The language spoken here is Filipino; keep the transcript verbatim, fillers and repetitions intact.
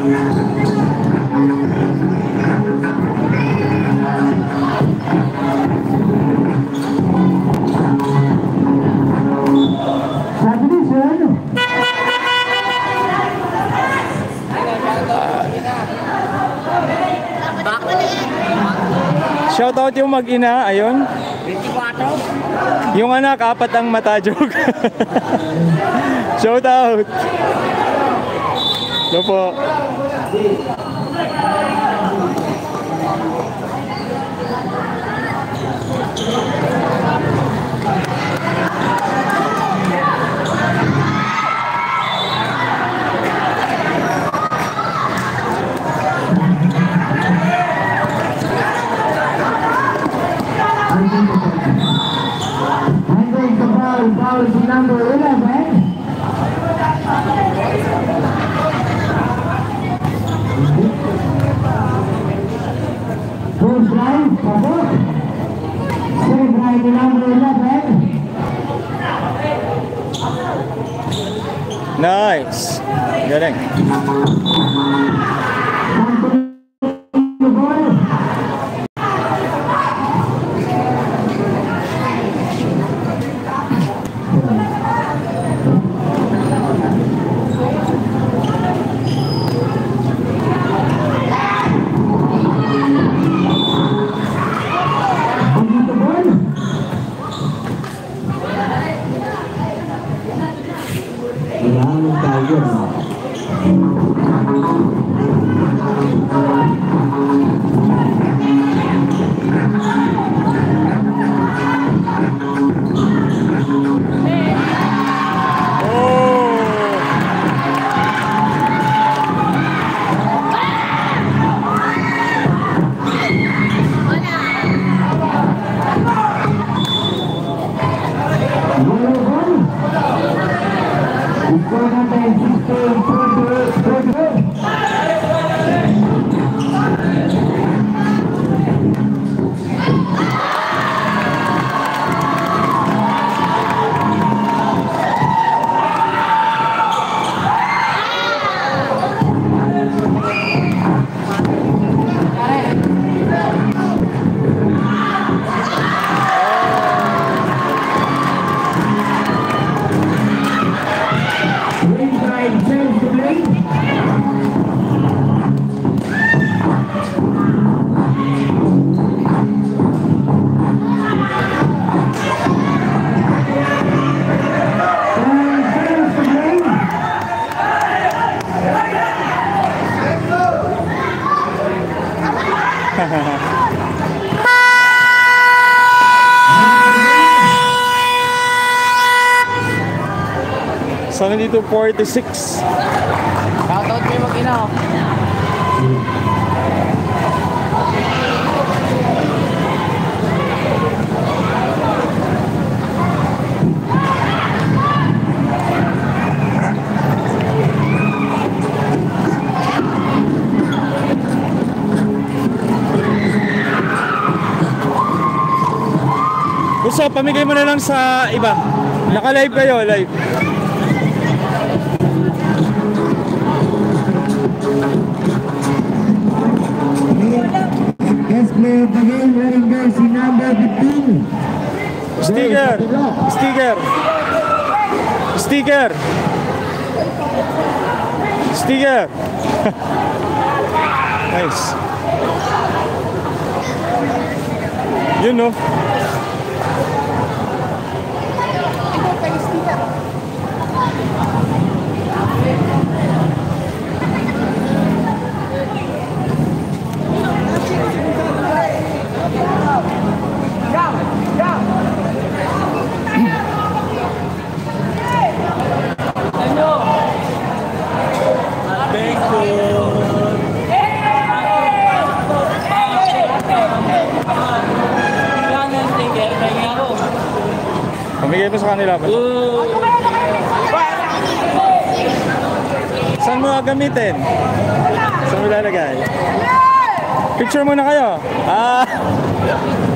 Shoutout yung mag-ina, ayun. twenty-four. Yung anak, apat ang mata, joke. Shoutout. Ito po. Foul to number eleven. First line, Pabot. Second line to number eleven. Nice. Galing. seventy-two forty-six. Shoutout mo yung mag-ina. Gusto, pamigay mo na lang sa iba. Naka-live kayo, live. Guest player of the game, wearing jersey number fifteen. Sticker. Sticker. Sticker. Sticker. Nice. You know. Pamigay mo sa kanila ba? Saan mo gagamitin? Saan mo lalagay? Picture muna kayo. Ah!